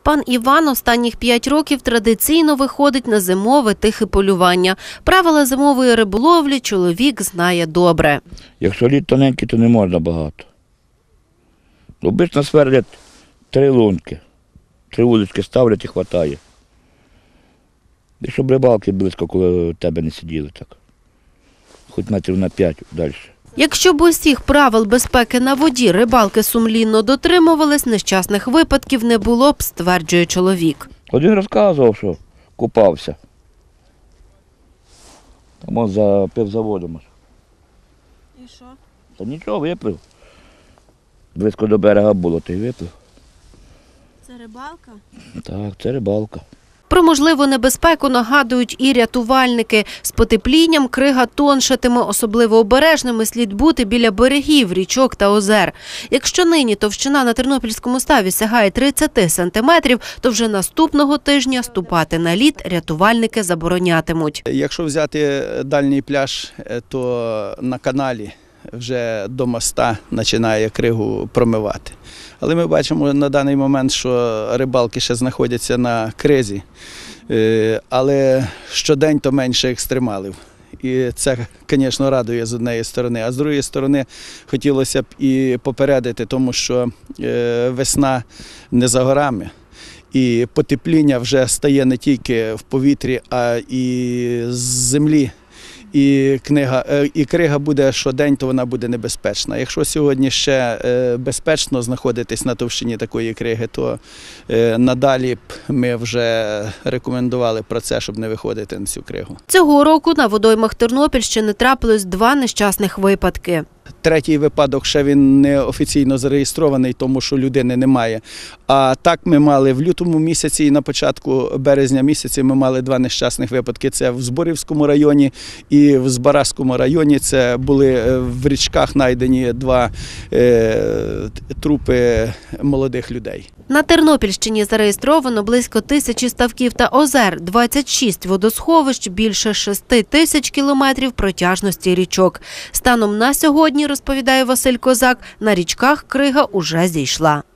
Пан Іван останніх 5 років традиційно виходить на зимове тихе полювання. Правила зимової риболовлі чоловік знає добре. Якщо лід тоненький, то не можна багато. Обично сверлять 3 лунки, 3 вудочки ставлять і хватає. І щоб рибалки близько, коли тебе не сиділи так. Хоч метрів на 5 далі. Якщо б усіх правил безпеки на воді рибалки сумлінно дотримувались, нещасних випадків не було б, стверджує чоловік. Один розказував, що купався. Там он за пивзаводом. І що? Та нічого, виплив. Близько до берега було, то й виплив. Це рибалка? Так, це рибалка. Про можливу небезпеку нагадують і рятувальники. З потеплінням крига тоншатиме, особливо обережними слід бути біля берегів, річок та озер. Якщо нині товщина на Тернопільському ставі сягає 30 сантиметрів, то вже наступного тижня ступати на лід рятувальники заборонятимуть. Якщо взяти дальній пляж, то на каналі вже до моста починає кригу промивати. Але ми бачимо на даний момент, що рибалки ще знаходяться на кризі, але щодень то менше екстремалів. І це, звісно, радує з однієї сторони. А з другої сторони, хотілося б і попередити, тому що весна не за горами. І потепління вже стає не тільки в повітрі, а і з землі. І крига буде щодень, то вона буде небезпечна. Якщо сьогодні ще безпечно знаходитись на товщині такої криги, то надалі б ми вже рекомендували про це, щоб не виходити на цю кригу. Цього року на водоймах Тернопільщини трапилось 2 нещасних випадки. Третій випадок ще він не офіційно зареєстрований, тому що людини немає. А так ми мали в лютому місяці і на початку березня місяці ми мали 2 нещасних випадки. Це в Зборівському районі і в Збаразькому районі. Це були в річках знайдені 2 трупи молодих людей. На Тернопільщині зареєстровано близько 1000 ставків та озер, 26 водосховищ, більше 6000 кілометрів протяжності річок. Станом на сьогодні, розповідає Василь Козак, на річках крига уже зійшла.